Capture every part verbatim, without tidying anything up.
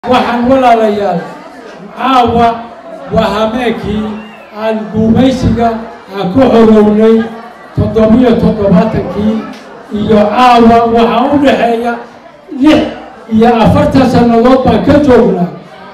waxaan walaalayaal caawa waa hameenkii aan guumaysiga aan ku xorownay toddobiyo toddobaatankii iyo caawa waxaa u dhexeeya lix iyo afartan sannadood baan ka joognaa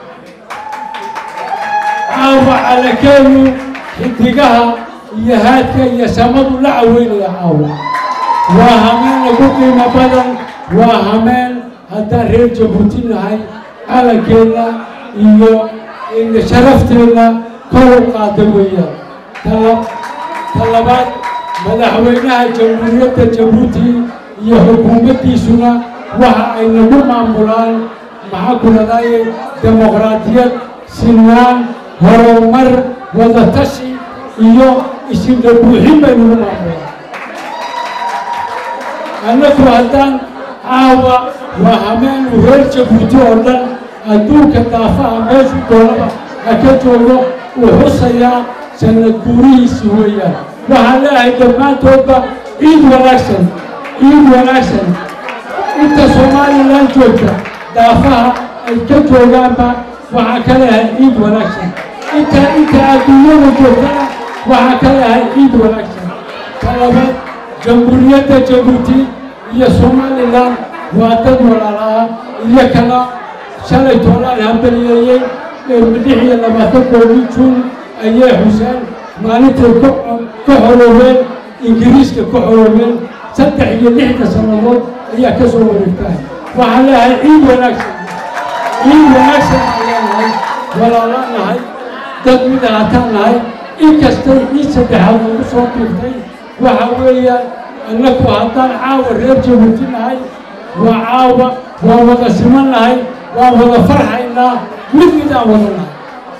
caawa calakeenu xidigaha iyo haadka iyo samadu la caweynaya caawa waa hameen lagu qiimo badan waa hameen haddaan reer Jabuuti nahay calankeena iyo sharafteena kor u qaada weeyaan talabaad madaxweynaha jamhuuriyadda Jabuuti iyo xukuumaddiisuna waxa ay nagu maamulaan maxaa ku dhacay dimuqraadiyad sinaan horumar wadatashi iyo isin buuxin bay nagu maamulaan annagu haddaan caawa waa hameen reer Jabuuti oo dhan adduunka daafaha meeshu doonaba ha ka joogo uu xusayaa sanad guurihiisi weeyaan waxaan leeyahay dhammaantoodba ciid wanaagsan ciid wanaagsan inta Somaliland joogta daafaha ay ka joogaanba waxaan ka leeyahay ciid wanaagsan inta inta adduunyada joogtana waxaan ka leeyahay ciid wanaagsan talabaad jamhuuriyadda Jabuuti iyo Somaliland waa dad walaalaha iyo kala shalay toolaal hambalyeeyay lix iyo labaatan juun ayay xuseen maalintii ka xoroobeen ingiriiska ka xoroobeen saddex iyo lixdan sannadood ayaa ka soo wareegtay waxaan leeyahay ciid wanaagsan ciid wanaagsan ayaan walaalaan nahay dad mid ahaataan nahay inkastay ciid saddexaad ugu soo biirtay waxa weeyaan annagu haddaan caawa reer Jabuuti nahay waa caawa waa wada siman nahay waa wada farxaynaa mid midaan wada nahay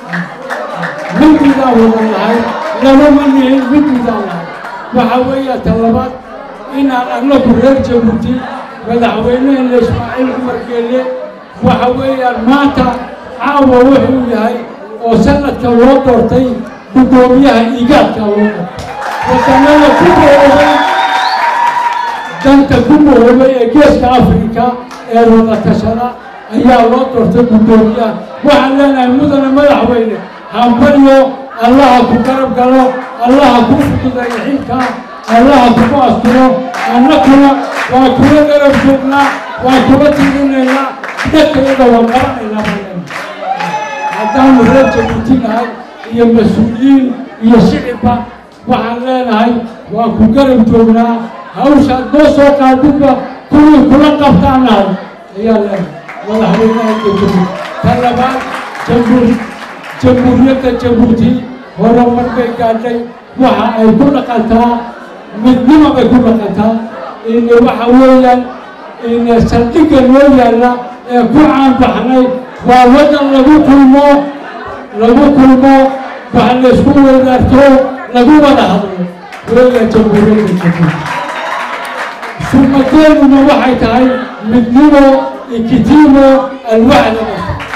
mid midaan wada nahay lama manihin mid midaan nahay waxa weeyaan talabaad inaan annagu reer Jabuuti madaxweynaheena Ismaaciil Cumar Geelle waxa weeyaan maanta caawa wuxuu yahay oo sanadka loo doortay gudoomiyaha igaadka loo doortay wadannada ku boobay danta ku boobay ee geeska Afrika ee wada tashada ayaa loo doortay gudoomiyaha waxaan leenahay mudane madaxweyne hambalyo allaha ku garab galo allaha ku fududeeyo xilka allaha ku asturo annaguna waa kula garab joognaa waa kula tiirinaynaa dadkayada waa qaranaynaa haddaanu reer Jabuuti nahay iyo mas-uuliyiin iyo shicibba waxaan leenahay waa ku garab joognaa hawshaad noo soo qaadidba kuwii kula qabtaan nahay ayaa leenahay madaxweynaha Jabuuti talabaad jamhuuriyadda Jabuuti horumar bay gaadhay waxa ay ku dhaqantaa midnimo bay ku dhaqantaa in waxa weeyaan in saldhigga loo yaalla ee ku caanbaxnay waa wadan lagu kulmo lagu kulmo waxa la isku wadaarto lagu wada hadlo weeyaan jamhuuriyadda Jabuuti sumadeeduna waxay tahay midnimo ikitimo alwacda